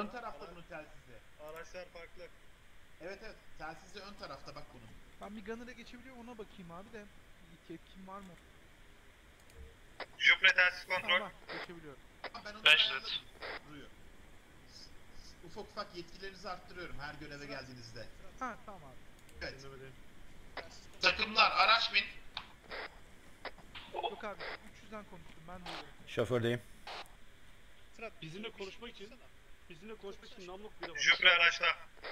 Ön tarafta bunun telsizi. Araçlar farklı. Evet evet, telsizi ön tarafta bak bunun. Ben bir gunner'a geçebiliyorum, ona bakayım abi de. Bir tepkim var mı? Juple telsiz kontrol. Tamam, geçebiliyorum. Ben onu Beş ayarladım. net. Duruyor. Ufak ufak yetkilerinizi arttırıyorum her göreve geldiğinizde. Ha tamam abi. Evet. Dinlemedeyim. Takımlar araç bin. Yok abi, 300'den konuştum, ben de öyle. Şofördeyim. Fırat bizimle konuşmak için namluk bile var. Juple araçta.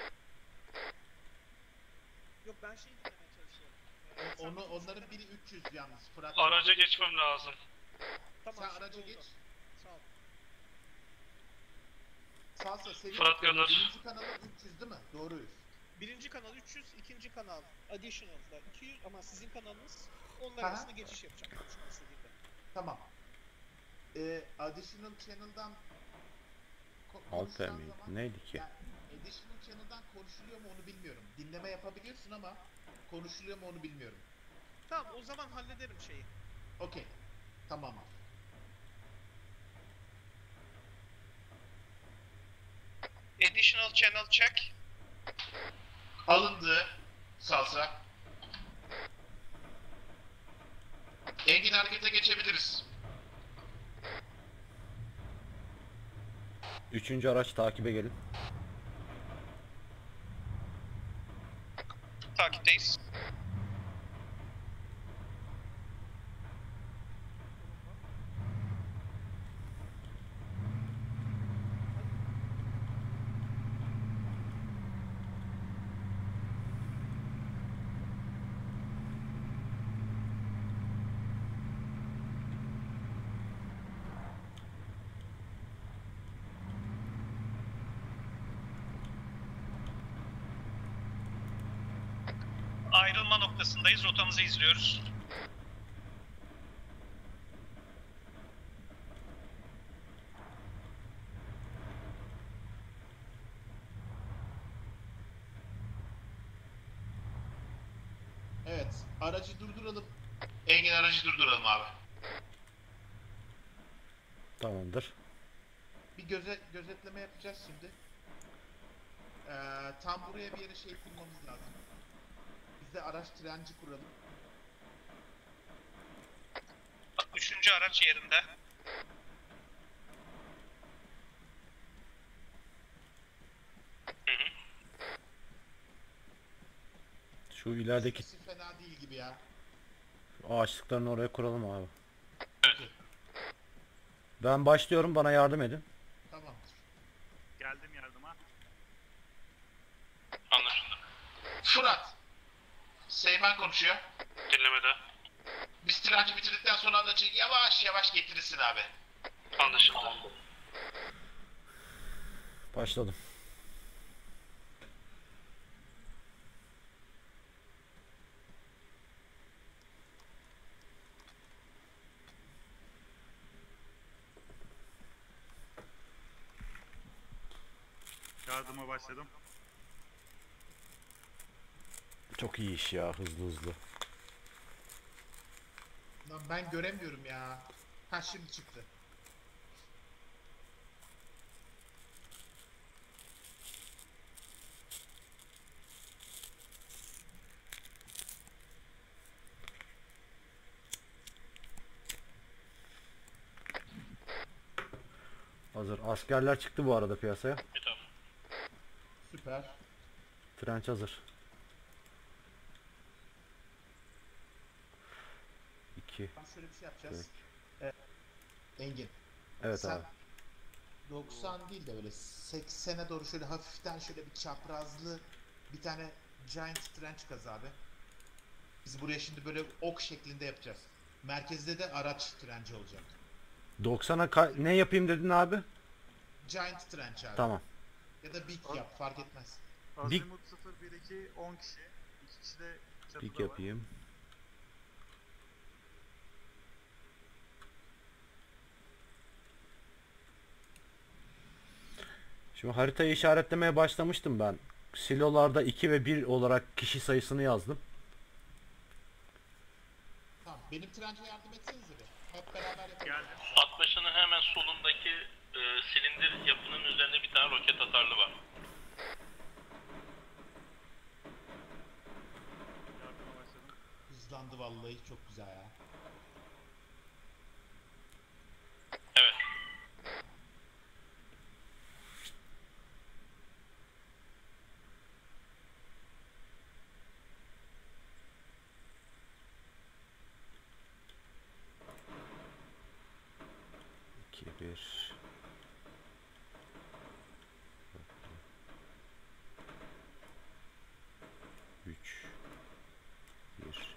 Yok ben şey dinlemeye çalışıyorum. Onların biri 300 yalnız. Fırat. Araca geçmem lazım. Tamam. Sen şimdi araca oldu. geç. Sağ ol. Salsa senin Fırat Gunner. birinci kanalın 300 değil mi? Doğruyuz. Birinci kanal 300, ikinci kanal additional'da 200 ama sizin kanalınız onlar Aha. arasında geçiş yapacak konuşmak istediğinde. Tamam. Additional channel'dan Alter konuşacağın miydi? zaman- Neydi ki? Yani additional channel'dan konuşuluyor mu onu bilmiyorum. Dinleme yapabiliyorsun ama konuşuluyor mu onu bilmiyorum. Tamam o zaman hallederim şeyi. Okey. Tamam. Additional channel check. Alındı. Salsa. Engin harekete geçebiliriz. Üçüncü araç takibe gelin. Takipteyiz. Ayrılma noktasındayız. Rotamızı izliyoruz. Evet. Aracı durduralım. Engin aracı durduralım abi. Tamamdır. Bir gözetleme yapacağız şimdi. Tam buraya bir yere şey kurmamız lazım. Biz de araç direnci kuralım. Üçüncü araç yerinde. Şu ilerideki Sesi fena değil gibi ya. ağaçlıkların oraya kuralım abi. Okey. Ben başlıyorum, bana yardım edin. Tamamdır. Geldim yardıma. Anlaşıldı. Fırat. Seymen konuşuyor. Dinlemede. Biz direnci bitirdikten sonra aracı yavaş yavaş getirirsin abi. Anlaşıldı. Başladım. Yardıma başladım. Çok iyi iş ya, hızlı hızlı. Lan ben göremiyorum ya. Ha şimdi çıktı. Hazır. Askerler çıktı bu arada piyasaya. Bir tamam. Süper. Trenç hazır. 2. Tam şöyle bir şey yapacağız. Engin. Evet sen abi. 90 değil de böyle 80'e doğru şöyle hafiften şöyle bir çaprazlı bir tane giant trench kaz abi. Biz buraya şimdi böyle ok şeklinde yapacağız. Merkezde de araç trenci olacak. 90'a ne yapayım dedin abi? Giant trench abi. Tamam. Ya da big yap fark etmez. Azimut 0-1-2 10 kişi. 2 kişi de çatıda Pik var. yapayım. Şimdi haritayı işaretlemeye başlamıştım ben. Silolarda 2 ve 1 olarak kişi sayısını yazdım. Tamam benim trence yardım etsenize bir. Hep beraber yapalım. Geldim. 60'ın hemen solundaki Silindir yapının üzerinde bir tane roket atarlı var. Yardıma başladım. Hızlandı vallahi, çok güzel ya. Evet. İki, bir. Üç. Bir.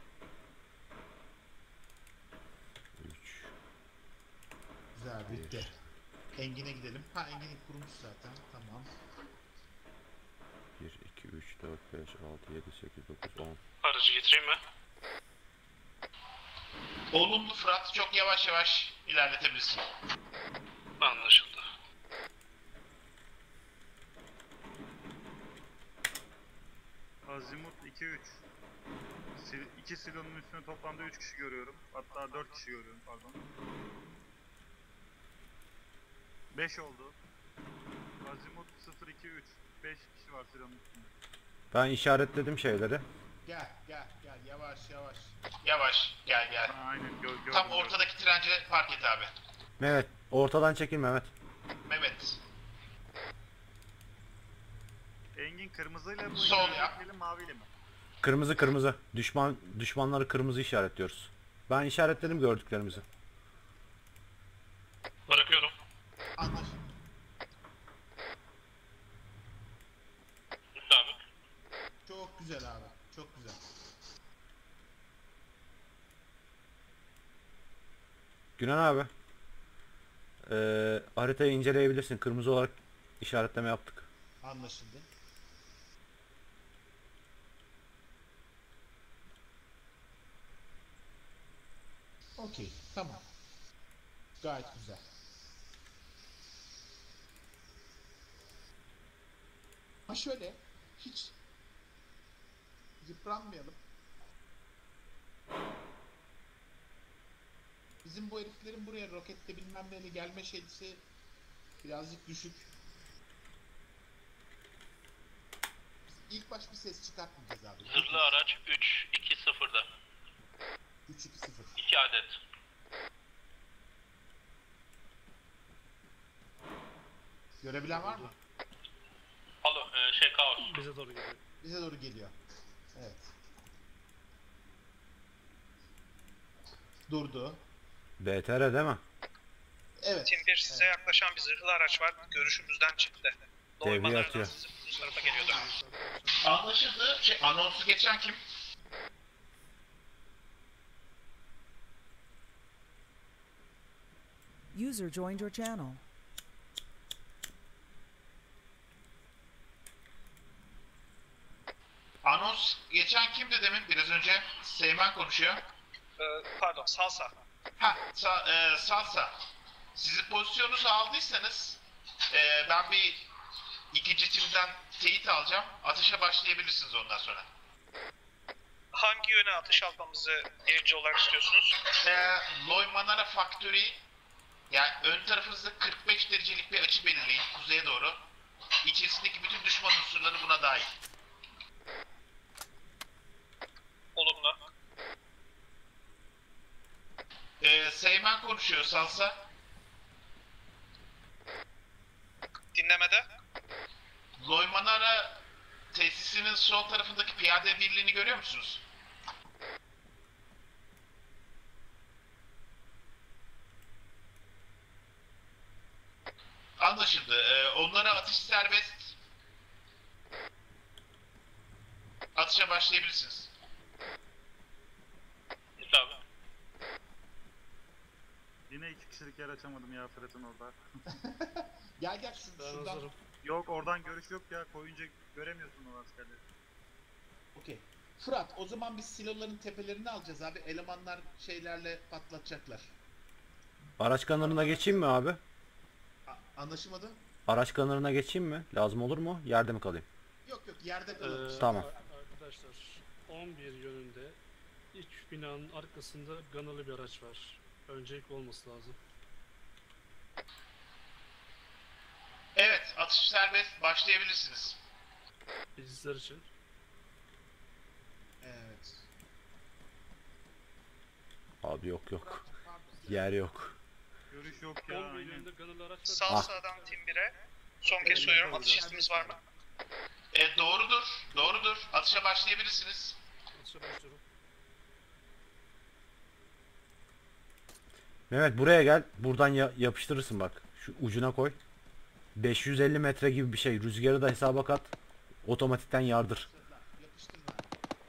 Üç. Güzel, bitti. Engin'e gidelim. Ha, Engin'in kurumuş zaten. Tamam. 1, 2, 3, 4, 5, 6, 7, 8, 9, 10. Aracı getireyim mi? Olumlu Fırat, çok yavaş yavaş ilerletebilirsin. Anlaşıldı. Azimut 2-3. 2 silonun üstüne toplamda 3 kişi görüyorum. Hatta 4 kişi görüyorum, pardon. 5 oldu. Azimut 0-2-3. 5 kişi var silonun üstünde. Ben işaretledim şeyleri. Gel, gel, gel. Yavaş, yavaş. Yavaş, gel, gel. Ha, aynen gördüm. Tam ortadaki trence park et abi. Mehmet, ortadan çekil Mehmet. Mehmet. Engin kırmızıyla mı? Sol yap. işaretleyelim, maviyle mi? Kırmızı kırmızı. Düşmanları kırmızı işaretliyoruz. Ben işaretledim gördüklerimizi. Bırakıyorum. Anlaşıldı. Mutabık. Çok güzel abi. Çok güzel. Günan abi. Haritayı inceleyebilirsin. Kırmızı olarak işaretleme yaptık. Anlaşıldı. Okey. Tamam. Gayet güzel. Ha şöyle. Hiç yıpranmayalım. Bizim bu heriflerin buraya roketle bilmem neyle gelme şeysi birazcık düşük. Biz ilk baş bir ses çıkartmayacağız abi. Zırhlı araç 3-2-0'da. 3-2-0. 2 adet. Görebilen var mı? Alo, kaos. Bize doğru geliyor. Bize doğru geliyor. Evet. Durdu. BTR değil mi? Evet. Tim 1 size yaklaşan bir zırhlı araç var. Görüşümüzden çıktı. Devriye atıyor. Bu tarafa geliyordu. Anlaşıldı. Anonsu geçen kim? User joined your channel. Anons geçen kimdi demin? Biraz önce Seymen konuşuyor. Pardon, Salsa. Ha, Salsa. Sizin pozisyonunuzu aldıysanız ben bir ikinci timden teyit alacağım. Atışa başlayabilirsiniz ondan sonra. Hangi yöne atış almamızı birinci olarak istiyorsunuz? Loy Manara Factory, yani ön tarafınızda 45 derecelik bir açı belirleyin kuzeye doğru. İçerisindeki bütün düşman unsurları buna dahil. Olumlu. Seymen konuşuyor Salsa. Dinlemede. Loy Manara tesisinin sol tarafındaki piyade birliğini görüyor musunuz? Anlaşıldı. Onlara atış serbest. Atışa başlayabilirsiniz. Mutabık. Yine 2 kişilik yer açamadım ya Fırat'ın orada. Gel gel şuradan. Yok oradan görüş yok ya, koyunca göremiyorsun o askerleri. Okey. Fırat, o zaman biz siloların tepelerini alacağız abi. Elemanlar şeylerle patlatacaklar. Araç kanarına geçeyim mi abi? Anlaşılmadı? Araç kanarına geçeyim mi? Lazım olur mu? Yerde mi kalayım? Yok yok, yerde kalalım. Tamam. Arkadaşlar 11 yönünde iç binanın arkasında ganalı bir araç var. Öncelik olması lazım. Atış serbest. Başlayabilirsiniz. Bizler için. Evet. Abi yok. Yer yok. Görüş yok ya. 11 Aynen. yönünde gunner'lı araç var. Sağ Ah. sağdan Team 1'e. Son kez soruyorum. Atış izniniz var mı? Doğrudur. Atışa başlayabilirsiniz. Atışa başlıyorum. Mehmet buraya gel. Buradan yapıştırırsın bak. Şu ucuna koy. 550 metre gibi bir şey. Rüzgarı da hesaba kat. Otomatikten yardır. Yapıştırın abi.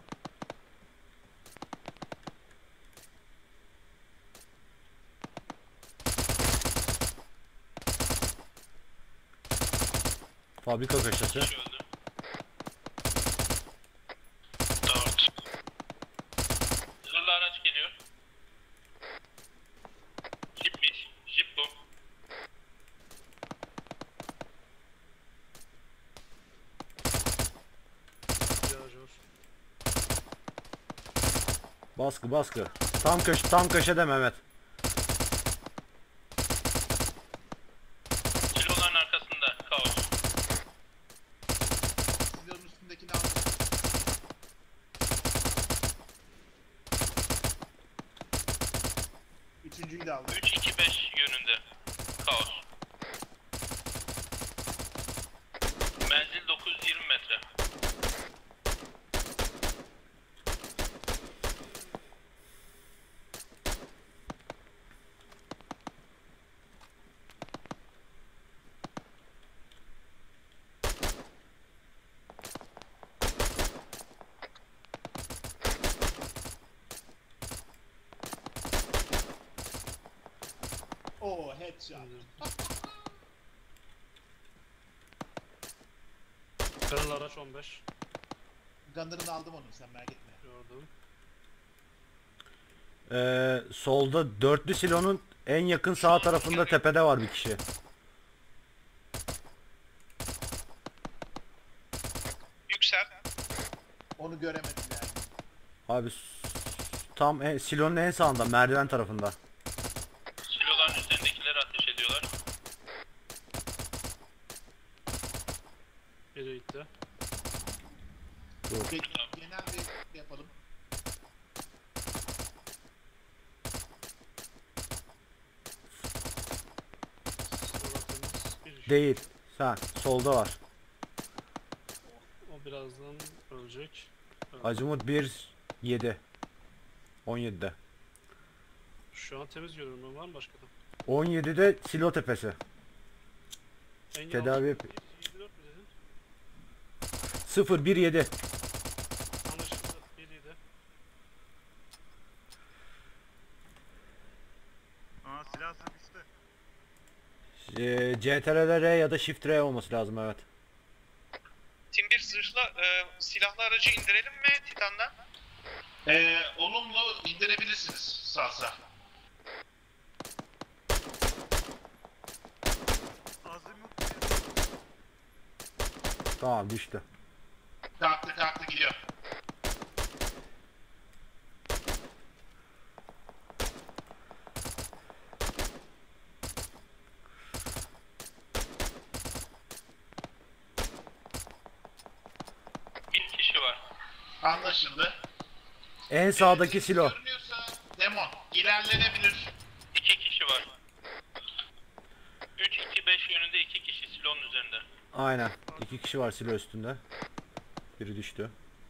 Fabrika köşesi. Kişi öldü. 4. Zırhlı araç geliyor. Jipmiş. Jip bu. Yağcıyor. Baskı. Tam köşede Mehmet. Siloların arkasında kaos. Silonun üstündekini aldım. Üçüncüyü de aldım. 3-2-5 yönünde. Kaos. Menzil 920 metre. Oo, headshot. Gunner'lı araç 15. Gunner'ını aldım onu, sen merak etme. Gördüm. Solda dörtlü silonun en yakın sağ tarafında tepede var bir kişi. Yüksel. Onu göremedim yani. Abi tam silonun en sağında, merdiven tarafında. Siloların üzerindekileri ateş ediyorlar. Biri gitti. Peki, genel bir yapalım. Sıralatımız bir. Değil. Sen solda var. O birazdan ölecek. Azimut 1-7. 17'de. Şu an temiz görünüm var mı başkadan? 17'de silo tepesi. Engin Tedavi 24 mi dedin? 0-1-7. Anlaşıldı. Biriydi. Aa silah sıkıştı. CTRL R ya da Shift R olması lazım, evet. Team 1 silahlı aracı indirelim mi Titan'dan? Olumlu indirebilirsiniz sağ. Azimut Tamam, düştü. Kalktı gidiyor. Bir kişi var. Anlaşıldı. En sağdaki silo. Görünüyorsa Demon ilerlenebilir. 2 kişi var. 3-2-5 yönünde 2 kişi silonun üzerinde. Aynen. 2 kişi var silo üstünde. Biri düştü.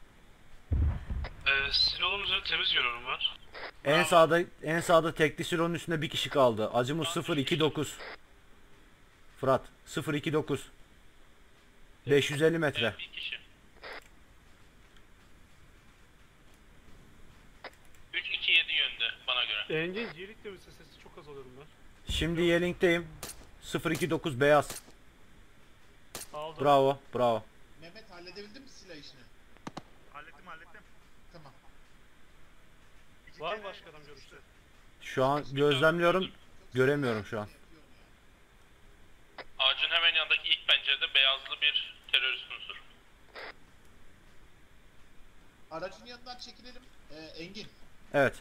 Silonun üzerinde temiz görünüm var. En sağda tekli silonun üstünde bir kişi kaldı. Azimut 029. Fırat 029. 550 metre. Bir kişi. 3-2-7 yönde bana göre. Engin Yelik de mi sesi çok az alıyorum ben. Şimdi Yelling'deyim. 029 beyaz. Aldım. Bravo. Mehmet halledebildin mi silah işini? hallettim. Tamam. İki Var mı kere başka adam görüşte? Şu an gözlemliyorum. Göremiyorum şu an. Ağacın hemen yanındaki ilk pencerede beyazlı bir terörist unsur. Aracın yanından çekilelim. Engin. Evet.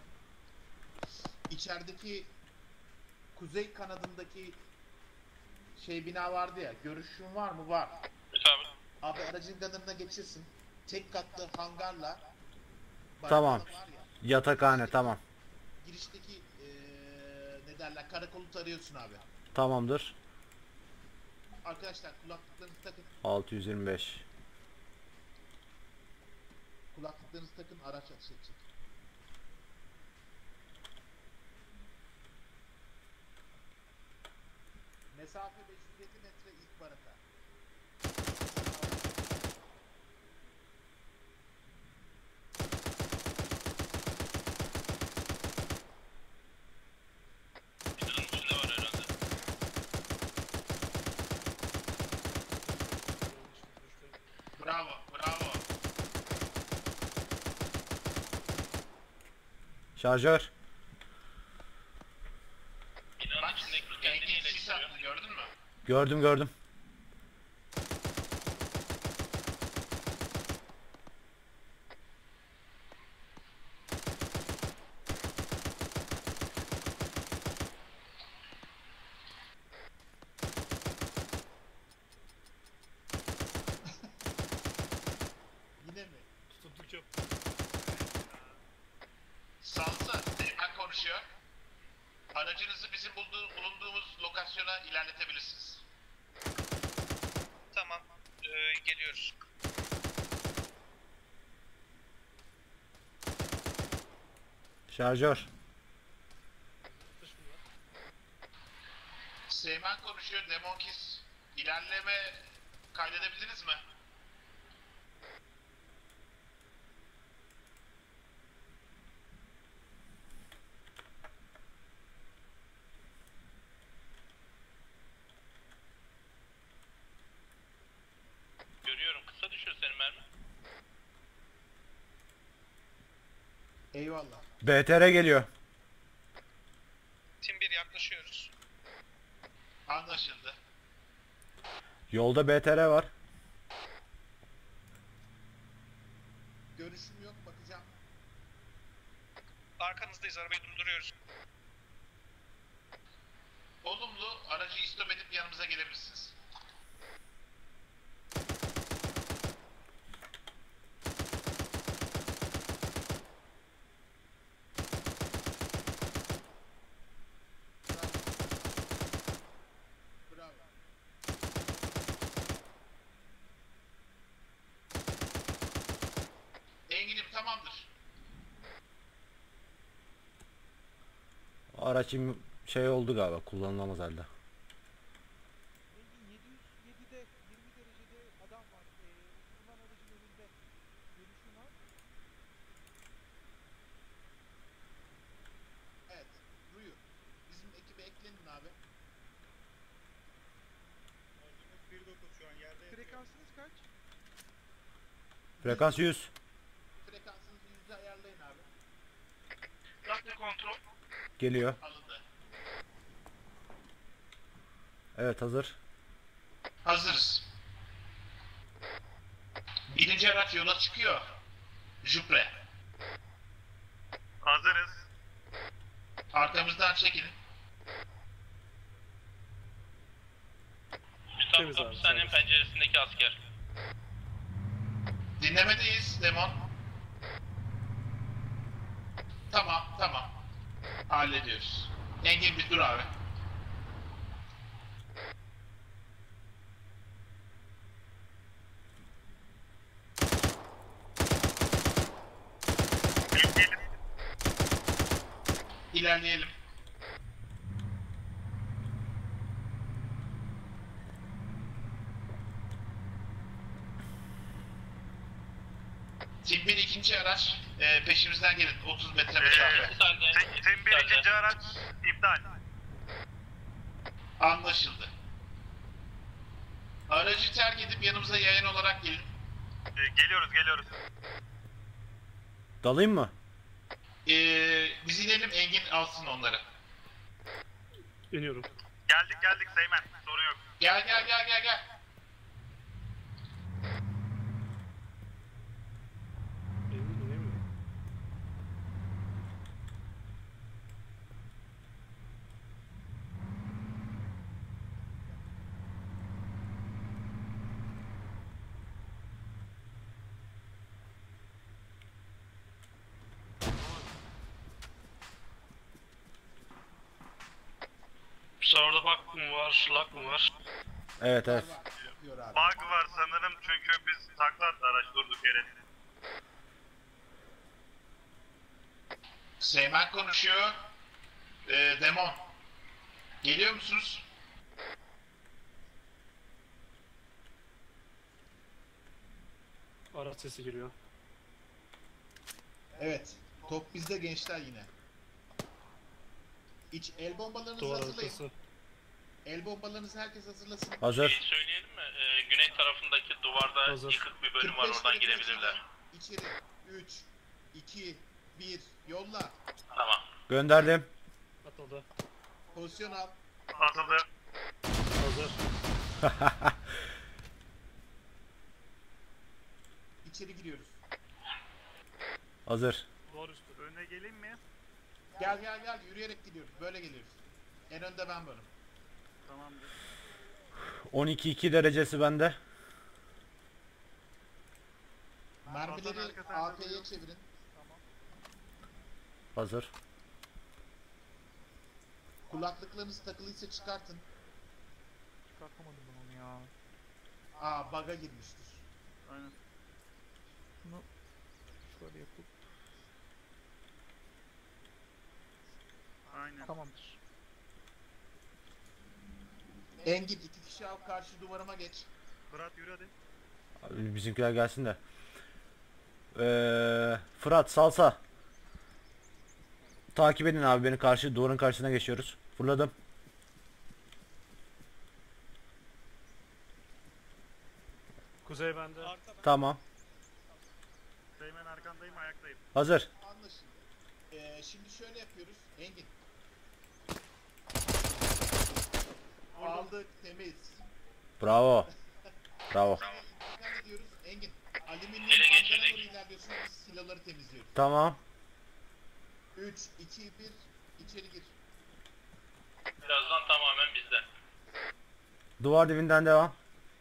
İçerideki kuzey kanadındaki şey bina vardı ya. Görüşün var mı? Var. Abi. Abi aracın yanına geçirsin. Tek katlı hangarla. Tamam. barakalı var ya, Yatakhane tamam. girişteki ne derler, karakolu tarıyorsun abi. Tamamdır. Arkadaşlar kulaklıklarınızı takın. 625. Kulaklıklarınızı takın, araç atış edecek. Mesafe 507 metre ilk baraka. Binanın içinde var herhalde. Bravo, bravo. Şarjör. Binanın içindeki kendini Engin sis iyileştiriyor. attı, gördün mü? Gördüm gördüm. Yine mi? Tutunduk yok. Salsa, Seymen konuşuyor. Aracınızı bizim bulunduğumuz lokasyona ilerletebilirsiniz. Tamam. Geliyoruz. Şarjör. Seymen konuşuyor, Demonkis. İlerleme kaydedebiliriz mi? Görüyorum. Kısa düşüyor senin mermi. Eyvallah. BTR geliyor. Tim 1 yaklaşıyoruz. Anlaşıldı. Yolda BTR var. Görüşüm yok, bakacağım. Arkanızdayız. Arabayı durduruyoruz. Olumlu, aracı istop edip yanımıza gelebilirsiniz. Bravo. Engin'im tamamdır. Araç şey oldu galiba, kullanılamaz halde. Engin 707'de 20 derecede adam var. Oturulan aracın önünde. Görüşün var. Evet, Ruyu. Bizim ekibe eklenin abi. Frekansınız kaç? Frekans 100. Frekansınızı %100'e ayarlayın abi. Radyo kontrol. Geliyor. Alındı. Evet, hazır. Hazırız. Birinci araç yola çıkıyor. Jupre. Hazırız. Arkamızdan çekilin. Şu tam Temiz abi, hapishanenin temiz. penceresindeki asker. Dinlemedeyiz Demon. Tamam, tamam. Hallediyoruz. Engin bir dur abi. İlerleyelim. Tim 1 ikinci araç peşimizden gelin. 30 metre mesafe. Müsaade. Tim 1 ikinci araç iptal. Anlaşıldı. Aracı terk edip yanımıza yayın olarak gelin. Geliyoruz. Dalayım mı? Biz inelim, Engin alsın onları. İniyorum. Geldik Seymen. Sorun yok. Gel gel gel gel gel. İnemiyorum. Serverda bug mı var, lag mı var? Evet evet. Var. Yapıyor abi. Bug var sanırım çünkü biz takla attı araç durduk yere. Seymen konuşuyor. Demon. Geliyor musunuz? Araç sesi geliyor. Evet. Top bizde gençler yine. El bombalarınızı Duvar hazırlayın. arkası. El bombalarınızı herkes hazırlasın. Hazır. Söyleyelim mi? Güney tarafındaki duvarda Hazır. yıkık bir bölüm var, 45 oradan derece girebilirler. İçeri. 3, 2, 1. Yolla. Tamam. Gönderdim. Atıldı. Pozisyon al. Atıldı. Hazır. İçeri giriyoruz. Hazır. Duvar üstü. Önüne geleyim mi? Gel gel gel. Yürüyerek gidiyoruz. Böyle geliyoruz. En önde ben varım. Tamamdır. 12-2 derecesi bende. Mermileri arka tarafa AP'ye çevirin. Hazır. Kulaklıklarınız takılıysa çıkartın. Çıkartamadım ben onu ya. Bug'a girmiştir. Aynen. Bunu şöyle yapıp Aynen. tamamdır. Engin 2 kişi al, karşı duvarıma geç. Fırat yürü hadi. Abi bizimkiler gelsin de. Fırat, Salsa. Takip edin abi beni, duvarın karşısına geçiyoruz. Fırladım. Kuzey bende. Arka ben. Tamam. Seymen arkandayım, ayaktayım. Hazır. Anlaşıldı. Şimdi şöyle yapıyoruz. Engin. Aldık, temiz. Bravo. Bravo. Ne ediyoruz? Engin. Alüminyum Ele tanklara geçirdik. doğru ilerliyorsun, biz siloları temizliyoruz. Tamam. 3, 2, 1, içeri gir. Birazdan tamamen bizde. Duvar dibinden devam.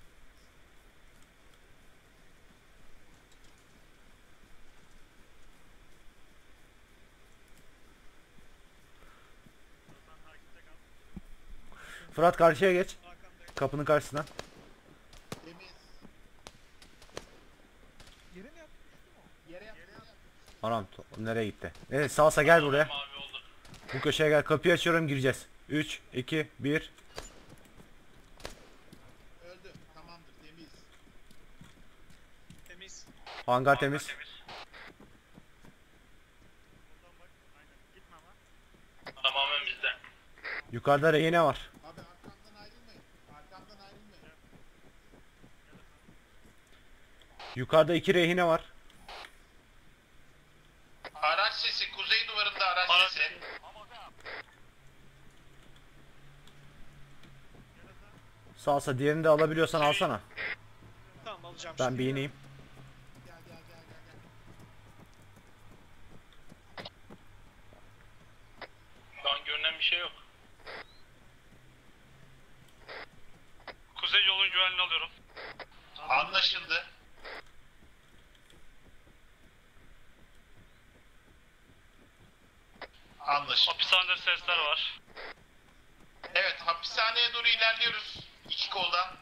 Fırat karşıya geç. Arkamda. Kapının karşısına. Temiz. Yere mi yaptın? Düştü mü o? Yere yap. Anam nereye gitti? Evet, Salsa gel buraya. Mavi oldu. Bu köşeye gel. Kapıyı açıyorum, gireceğiz. 3, 2, 1. Öldü. Tamamdır, temiz. Temiz. Hangar temiz. Buradan bak. Aynen. Gitme ama. Tamamen bizde. Yukarıda rehine var. Abi arkamdan ayrılmayın. Arkamdan ayrılmayın. Yukarıda 2 rehine var. Araç sesi, kuzey duvarında araç sesi. Salsa, diğerini de alabiliyorsan alsana. Tamam alacağım Ben şimdi. bir ineyim. Gel gel gel gel gel. Şu an görünen bir şey yok. Kuzey yolun güvenliğini alıyorum. Anlaşıldı. Anlaşıldı. Hapishanede sesler var. Evet, hapishaneye doğru ilerliyoruz. İki koldan.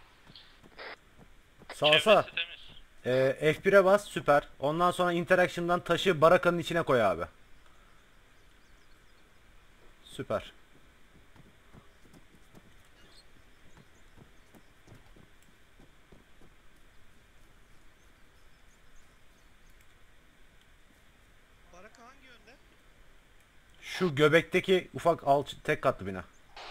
Salsa. Çevresi temiz. F1'e bas, süper. Ondan sonra interaction'dan taşı barakanın içine koy abi. Süper. Baraka hangi yönde? Şu göbekteki ufak tek katlı bina.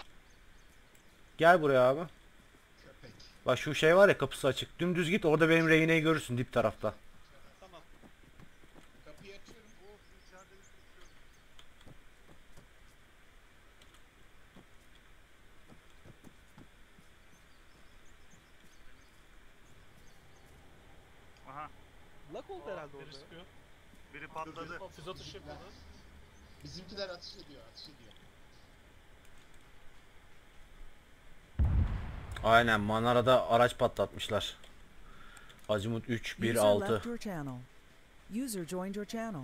Gel buraya abi. Köpek. Bak şu şey var ya, kapısı açık. Dümdüz git, orada benim rehineyi görürsün dip tarafta. Tamam. Kapıyı açıyorum. Aha. Lak oldu herhalde Biri orada. sıkıyor. Biri patladı. Füze atışı yapıyorlar. Bizimkiler atış ediyor, atış ediyor. Aynen, Manara'da araç patlatmışlar. Azimut 3, 1, User 6. left your channel. User joined your channel.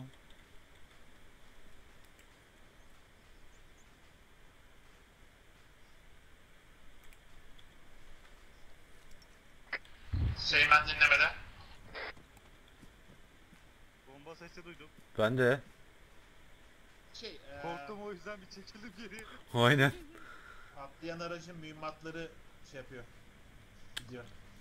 Seymen dinlemede. Bomba sesi duydum. Ben de. Korktum o yüzden bir çekildim geri. Aynen. Atlayan aracın mühimmatları şey yapıyor. Gidiyor.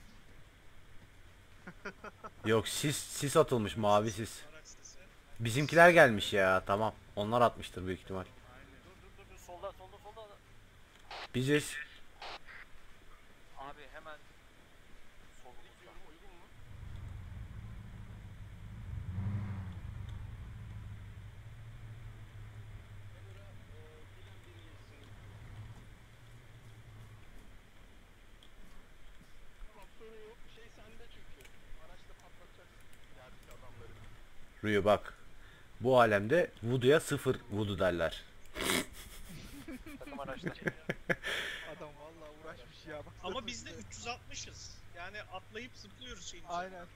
Yok sis atılmış, mavi sis. Araç sesi. Bizimkiler gelmiş ya, tamam. Onlar atmıştır büyük ihtimal. Dur solda. Biziz. Abi hemen solumuzda. Uygun mu? Tamam sorun yok. Şey sende çünkü. Araçla patlatacaksın yerdeki adamları. Rüyü bak. Bu alemde voodoo'ya 0 voodoo derler. Takım araçlar. Adam vallahi uğraşmış ya. Baksana Ama biz de size. 360'ız. Yani atlayıp zıplıyoruz şeyin üzerine. Aynen.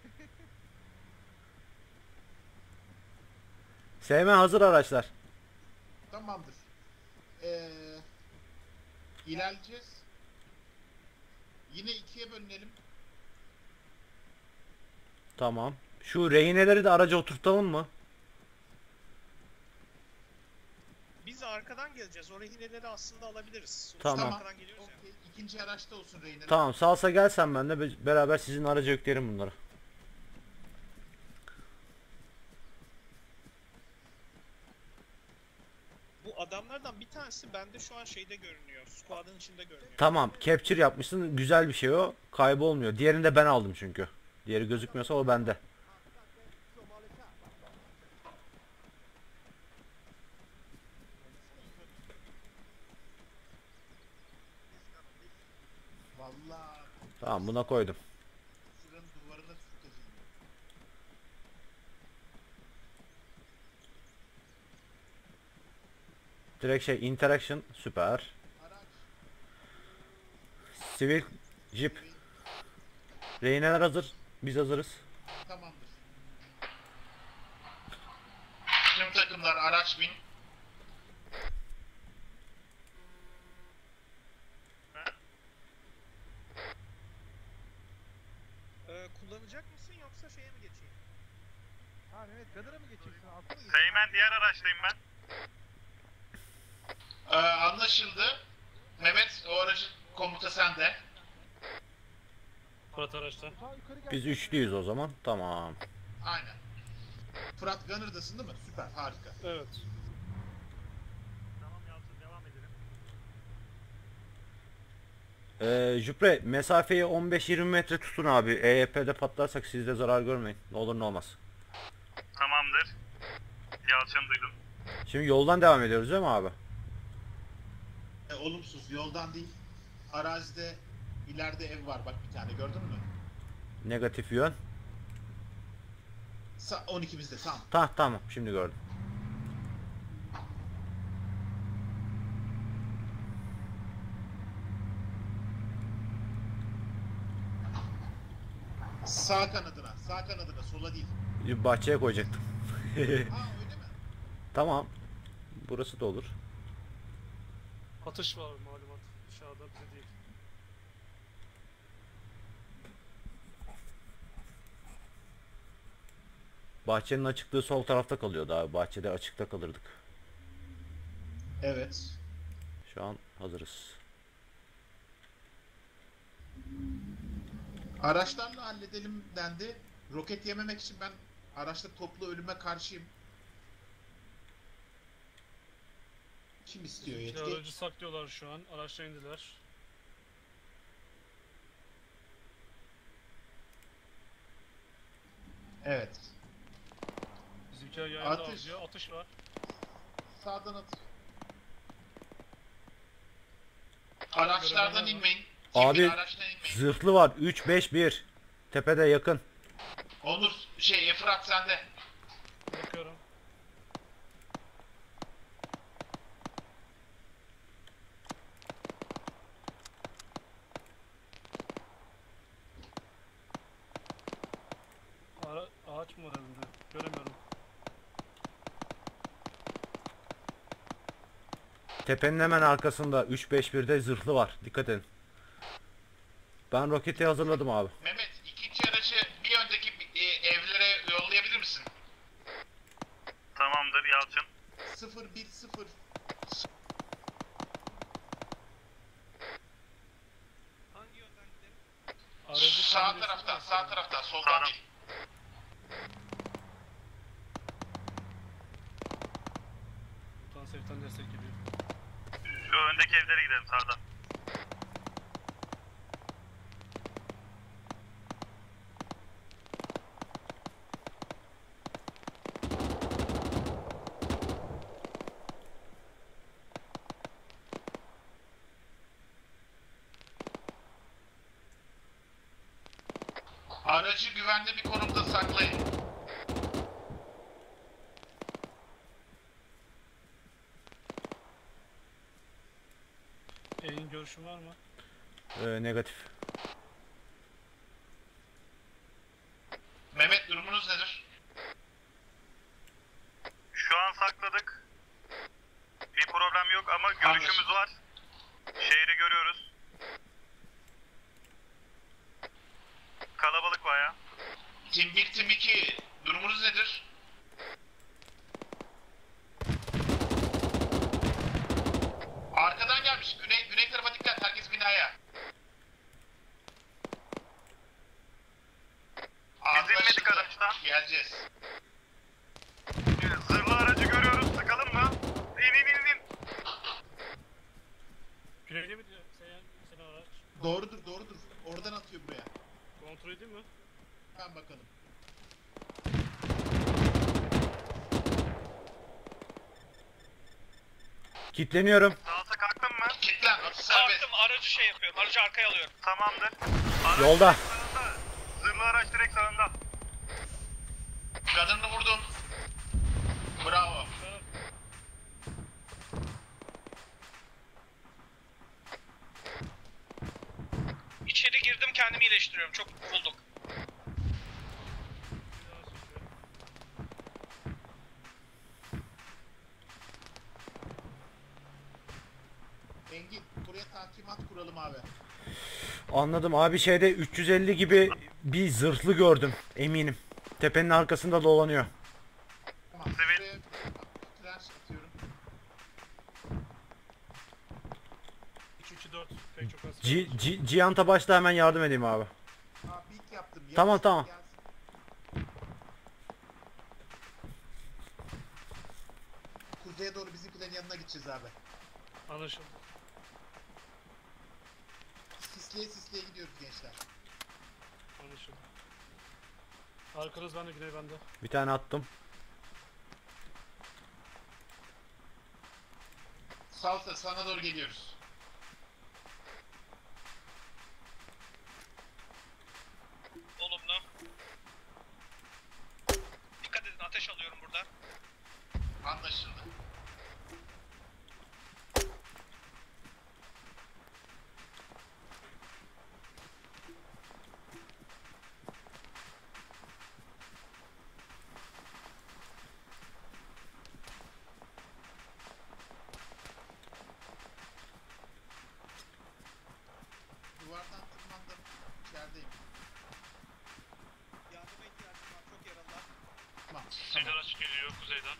Seymen hazır araçlar. Tamamdır. İlerleyeceğiz. Yine ikiye bölünelim. Tamam. Şu rehineleri de araca oturtalım mı? Biz arkadan geleceğiz. O rehineleri aslında alabiliriz. Sonuçta Tamam. arkadan geliyoruz ya. Okey. İkinci araçta olsun Reyner. Tamam, salsa gel sen benimle beraber sizin araca yüklerim bunları. Bu adamlardan bir tanesi bende şu an şeyde görünüyor. Squad'ın içinde görünüyor. Tamam, capture yapmışsın. Güzel bir şey o. Kaybolmuyor. Diğerini de ben aldım çünkü. Diğeri gözükmüyorsa o bende. Vallahi Tamam, buna koydum. şuranın duvarına sürteceğim. Direkt şey interaction süper. Araç. Sivil jip. Rehineler hazır. Biz hazırız. Tamamdır. Tüm takımlar araç bin. Kullanacak mısın yoksa şeye mi geçeyim? Ha Mehmet Gunner'a mı geçeceksin? Altına mı geçeceksin? Seymen diğer araçtayım ben. Anlaşıldı. Mehmet o aracın komuta sende. Fırat araçta. Ta yukarı gel. Biz üçlüyüz o zaman. Tamam. Aynen. Fırat Gunner'dasın değil mi? Süper, harika. Evet. Tamam Yalçın devam edelim. Jupre mesafeyi 15-20 metre tutun abi. EYP'de patlarsak siz de zarar görmeyin. Ne olur ne olmaz. Tamamdır. Yalçın duydum. Şimdi yoldan devam ediyoruz değil mi abi? Olumsuz, yoldan değil. Arazide ileride ev var bak bir tane, gördün mü? Negatif yön. 12 bizde, tamam. Tamam şimdi gördüm. Sağ kanadına, sola değil. Bahçeye koyacaktım. Ha öyle mi? Tamam. Burası da olur. Atış var malumat. Dışarıda bize değil. Bahçenin açıklığı sol tarafta kalıyordu abi. Bahçede açıkta kalırdık. Evet. Şu an hazırız. Araçlarla halledelim dendi. Roket yememek için ben araçta toplu ölüme karşıyım. Kim istiyor yetki? Aracı saklıyorlar şu an. Araçla indiler. Evet. Bizimkiler yayında Atış. avlıyor. Atış var. Sağdan at. Araçlardan inmeyin. Abi, Kimliği araçtan inmeyin. Zırhlı var. 3-5-1. Tepede yakın. Onur Fırat sende. Bakıyorum. Ağaç mı var elinde? Göremiyorum. Tepenin hemen arkasında 3-5-1'de zırhlı var. Dikkat edin. Ben roketi hazırladım abi. Mehmet ikinci Sağ taraftan, soldan Sağdan. değil. Transeften destek geliyor. Şu öndeki evlere gidelim sağdan. Aracı güvenli bir konumda saklayın. Elin görüşün var mı? Negatif. Mehmet durumunuz nedir? Şu an sakladık. Bir problem yok ama görüşümüz Anlaşıldı. var. Şehri görüyoruz. Kalabalık bayağı. Tim 1, Tim 2 durumunuz nedir? Arkadan gelmiş. Güney tarafa dikkat. Herkes binaya. Biz inmedik Anlaşıldı. araçtan. Geleceğiz. Zırhlı aracı görüyoruz. Sıkalım mı? İn. Güneyde mi diyor? Sen araç. Doğrudur. Oradan atıyor buraya. Kontrol edeyim mi? Ben bakalım. Kitleniyorum. Sağsa kalktın mı? Kitlen. Atış serbest. Kalktım, aracı şey yapıyorum. Aracı arkaya alıyorum. Tamamdır. Araç Yolda. direkt sağında. Zırhlı araç direkt sağında. Canını vurdum. Bravo. İçeri girdim, kendimi iyileştiriyorum. Çok vurulduk. Engin buraya takimat kuralım abi. Anladım abi, şeyde 350 gibi bir zırhlı gördüm eminim. Tepenin arkasında dolanıyor. Tamam. Sivil. Buraya trench atıyorum. 3-2-4. Pek çok az. Cihan'ta başta hemen yardım edeyim abi. Big yaptım. Tamam, Yavaş tamam. gelsin. Kuzeye doğru bizimkilerin yanına gideceğiz abi. Anlaşıldı. Sisleye gidiyoruz gençler. Anlaşıldı. Arkanız bende, güney bende. Bir tane attım. Salsa sana doğru geliyoruz. Olumlu. Dikkat edin, ateş alıyorum burada. Anlaşıldı. Duvardan tırmandım. İçerideyim. Yardıma ihtiyacım var, çok yaralılar. Tamam. Sivil araç geliyor kuzeyden.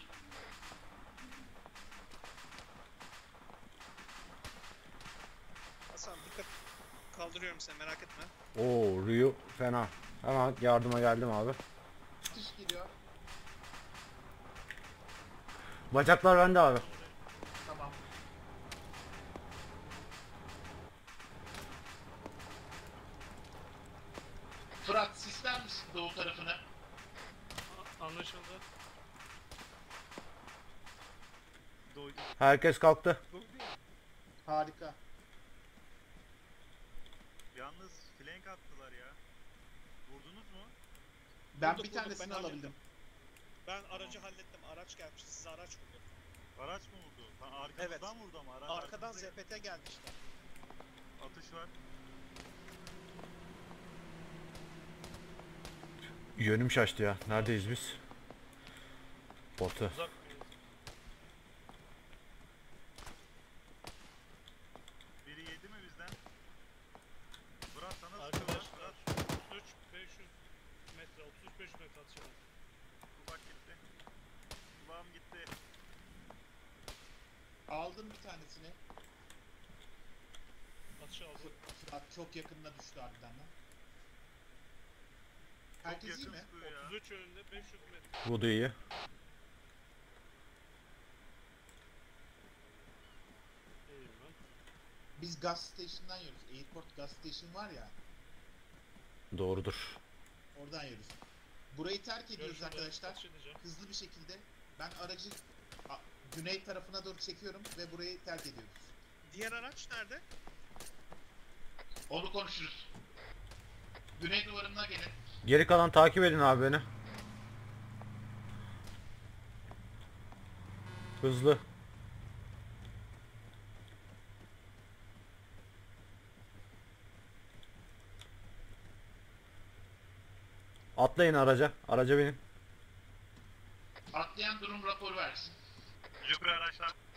Hasan dikkat. Kaldırıyorum seni, merak etme. Oo, Ryu fena. Hemen yardıma geldim abi. Çıkış geliyor. Bacaklar bende abi. Tamam. Fırat sisler misin doğu tarafını? Anlaşıldı. Herkes kalktı. Harika. Yalnız flank attılar ya. Vurdunuz mu? Ben Vurduk, bir vurduk, tanesini ben hallettim. alabildim. Ben aracı hallettim. Araç gelmişti, size araç vurdu. Araç mı vurdu? Arkamızdan vurdu ama. Araç Arkadan arkamızda ZPT geldi işte. atış var. Yönüm şaştı ya. Neredeyiz biz? Batı. Uzak. Biri yedi mi bizden? Murat sana sıkıyorlar. Arkadaşlar. Murat 33-500 metre, 33-500 metre atışalım. kulak gitti. Kulağım gitti. Aldım bir tanesini. Atış aldım. Fırat çok yakınına düştü harbiden lan. Herkes iyi mi? yakın ya. 33 önünde 500 metre. Bu da iyi. İyiyim ben. Biz gas station'dan yiyoruz. Airport gas station var ya. Doğrudur. Oradan yiyoruz. Burayı terk ediyoruz Görüşürüz. arkadaşlar. Atış edeceğim. Hızlı bir şekilde. Ben aracı güney tarafına doğru çekiyorum ve burayı terk ediyoruz. Diğer araç nerede? Onu konuşuruz. Güney duvarına gelin. Geri kalan takip edin abi beni. Hızlı. Atlayın araca. Araca binin. Atlayan durum raporu versin. Jüpiter araçlar